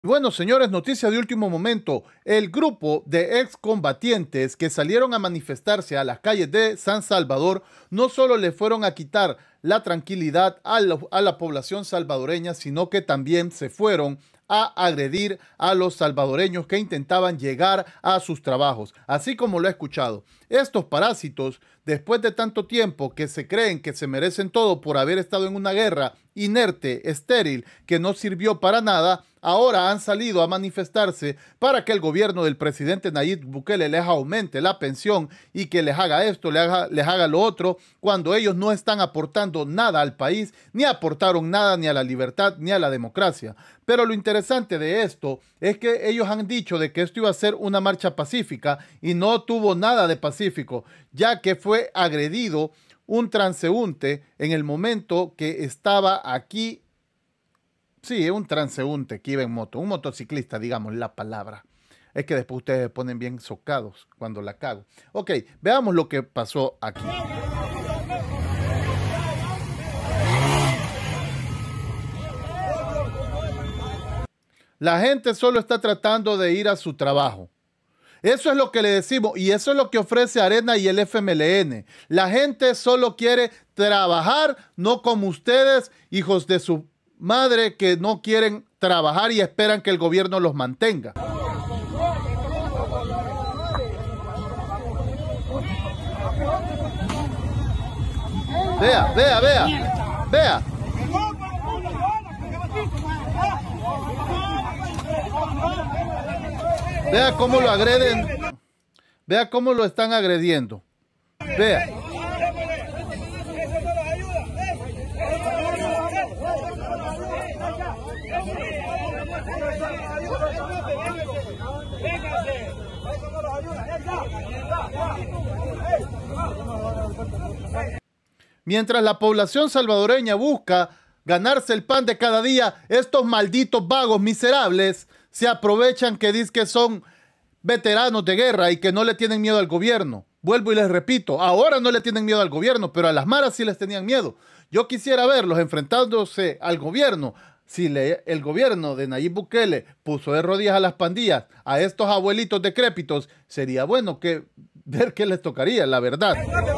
Bueno, señores, noticia de último momento. El grupo de excombatientes que salieron a manifestarse a las calles de San Salvador no solo le fueron a quitar la tranquilidad a la población salvadoreña, sino que también se fueron a agredir a los salvadoreños que intentaban llegar a sus trabajos, así como lo he escuchado. Estos parásitos, después de tanto tiempo que se creen que se merecen todo por haber estado en una guerra inerte, estéril, que no sirvió para nada, ahora han salido a manifestarse para que el gobierno del presidente Nayib Bukele les aumente la pensión y que les haga esto, les haga lo otro, cuando ellos no están aportando nada al país, ni aportaron nada ni a la libertad ni a la democracia. Pero lo interesante de esto es que ellos han dicho de que esto iba a ser una marcha pacífica y no tuvo nada de pacífico, ya que fue agredido un transeúnte en el momento que estaba aquí. Sí, es un transeúnte que iba en moto, un motociclista, digamos la palabra. Es que después ustedes se ponen bien socados cuando la cago. Ok, veamos lo que pasó aquí. La gente solo está tratando de ir a su trabajo. Eso es lo que le decimos y eso es lo que ofrece Arena y el FMLN. La gente solo quiere trabajar, no como ustedes, hijos de su madre, que no quieren trabajar y esperan que el gobierno los mantenga. Vea, vea, vea, vea. Vea cómo lo agreden. Vea cómo lo están agrediendo. Vea. Mientras la población salvadoreña busca ganarse el pan de cada día, estos malditos vagos miserables se aprovechan que dicen que son veteranos de guerra y que no le tienen miedo al gobierno. Vuelvo y les repito, ahora no le tienen miedo al gobierno, pero a las maras sí les tenían miedo. Yo quisiera verlos enfrentándose al gobierno. Si el gobierno de Nayib Bukele puso de rodillas a las pandillas, a estos abuelitos decrépitos, sería bueno que ver qué les tocaría, la verdad.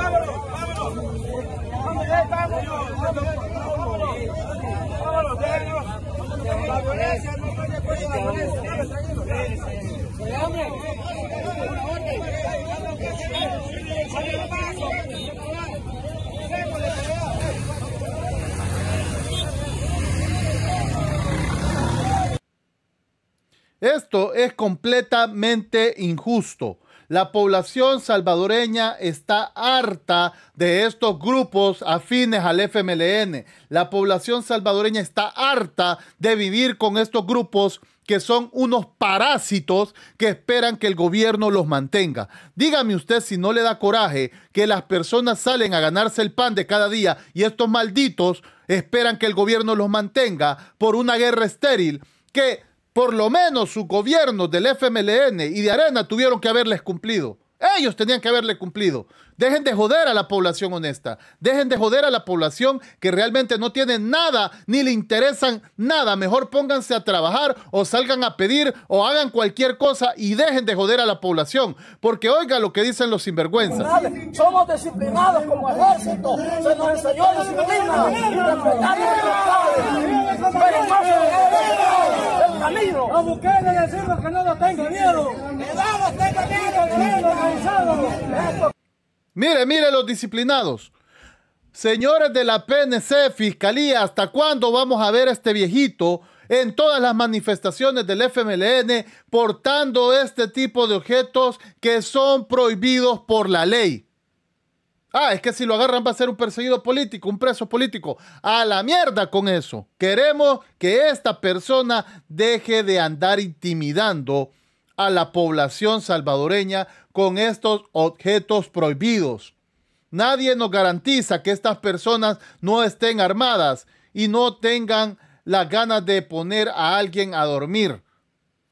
Esto es completamente injusto. La población salvadoreña está harta de estos grupos afines al FMLN. La población salvadoreña está harta de vivir con estos grupos que son unos parásitos que esperan que el gobierno los mantenga. Dígame usted si no le da coraje que las personas salen a ganarse el pan de cada día y estos malditos esperan que el gobierno los mantenga por una guerra estéril que por lo menos sus gobiernos del FMLN y de Arena tuvieron que haberles cumplido. Ellos tenían que haberle cumplido. Dejen de joder a la población honesta. Dejen de joder a la población que realmente no tiene nada ni le interesan nada. Mejor pónganse a trabajar o salgan a pedir o hagan cualquier cosa y dejen de joder a la población. Porque oiga lo que dicen los sinvergüenzas. Somos disciplinados como ejército. Se nos enseñó disciplina y respetar libertades. Pero no se el camino. A Bukele decimos que no lo tenga miedo. Que no lo tenga miedo. Mire, mire los disciplinados. Señores de la PNC, Fiscalía, ¿hasta cuándo vamos a ver a este viejito en todas las manifestaciones del FMLN portando este tipo de objetos que son prohibidos por la ley? Ah, es que si lo agarran va a ser un perseguido político, un preso político. A la mierda con eso. Queremos que esta persona deje de andar intimidando a la población salvadoreña con estos objetos prohibidos. Nadie nos garantiza que estas personas no estén armadas y no tengan las ganas de poner a alguien a dormir.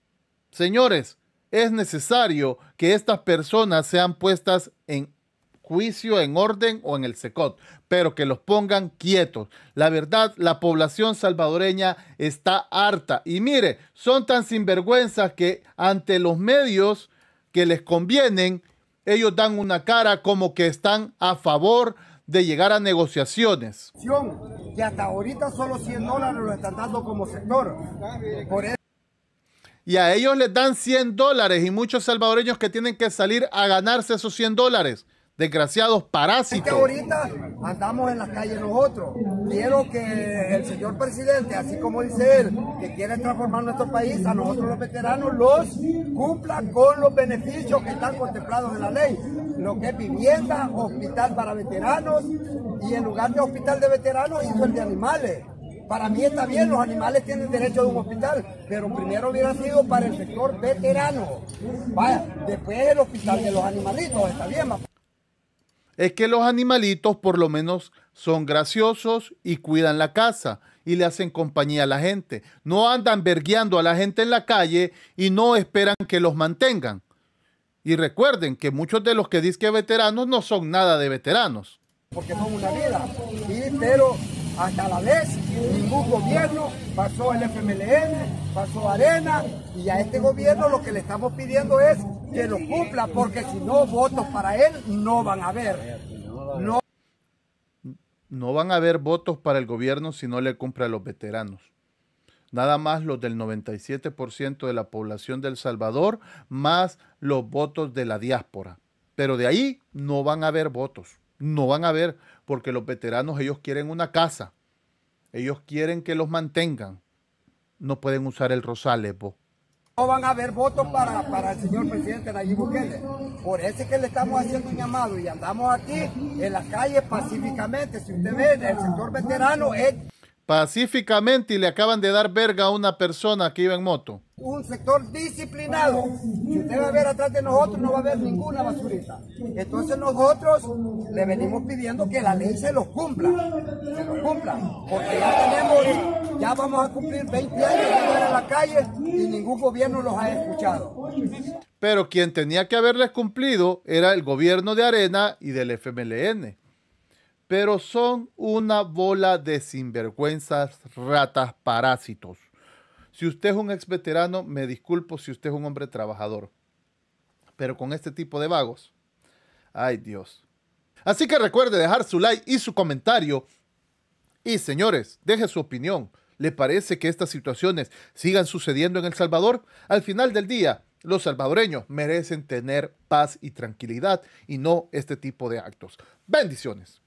Señores, es necesario que estas personas sean puestas en juicio en orden o en el SECOT, pero que los pongan quietos. La verdad, la población salvadoreña está harta. Y mire, son tan sinvergüenzas que ante los medios que les convienen, ellos dan una cara como que están a favor de llegar a negociaciones. Que hasta ahorita solo $100 lo están dando como sector. Por eso. Y a ellos les dan $100 y muchos salvadoreños que tienen que salir a ganarse esos $100. Desgraciados parásitos. Ahorita andamos en las calles nosotros. Quiero que el señor presidente, así como dice él, que quiere transformar nuestro país, a nosotros los veteranos los cumpla con los beneficios que están contemplados en la ley. Lo que es vivienda, hospital para veteranos, y en lugar de hospital de veteranos hizo el de animales. Para mí está bien, los animales tienen derecho a un hospital, pero primero hubiera sido para el sector veterano. Vaya, después el hospital de los animalitos, está bien. Es que los animalitos por lo menos son graciosos y cuidan la casa y le hacen compañía a la gente. No andan vergueando a la gente en la calle y no esperan que los mantengan. Y recuerden que muchos de los que dicen que veteranos no son nada de veteranos. Porque son una vida, pero hasta la vez ningún gobierno, pasó el FMLN, pasó Arena, y a este gobierno lo que le estamos pidiendo es que lo cumpla, porque si no, votos para él no van a haber. No van a haber votos para el gobierno si no le cumple a los veteranos. Nada más los del 97% de la población de El Salvador, más los votos de la diáspora. Pero de ahí no van a haber votos. No van a haber, porque los veteranos, ellos quieren una casa. Ellos quieren que los mantengan. No pueden usar el Rosales, vos. No van a haber votos para el señor presidente Nayib Bukele. Por eso es que le estamos haciendo un llamado y andamos aquí en las calles pacíficamente. Si usted ve, el sector veterano es... Pacíficamente, y le acaban de dar verga a una persona que iba en moto. Un sector disciplinado. Si usted va a ver atrás de nosotros, no va a haber ninguna basurita. Entonces nosotros le venimos pidiendo que la ley se los cumpla. Se los cumpla. Porque ya vamos a cumplir 20 años de estar en la calle y ningún gobierno los ha escuchado. Pero quien tenía que haberles cumplido era el gobierno de Arena y del FMLN. Pero son una bola de sinvergüenzas, ratas, parásitos. Si usted es un ex veterano, me disculpo si usted es un hombre trabajador. Pero con este tipo de vagos, ay Dios. Así que recuerde dejar su like y su comentario. Y señores, deje su opinión. ¿Le parece que estas situaciones sigan sucediendo en El Salvador? Al final del día, los salvadoreños merecen tener paz y tranquilidad y no este tipo de actos. Bendiciones.